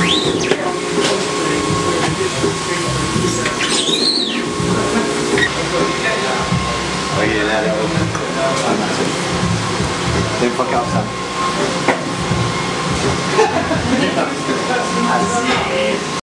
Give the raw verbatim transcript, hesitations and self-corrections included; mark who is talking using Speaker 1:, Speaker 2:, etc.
Speaker 1: Oh yeah, that was. Don't fuck up, son.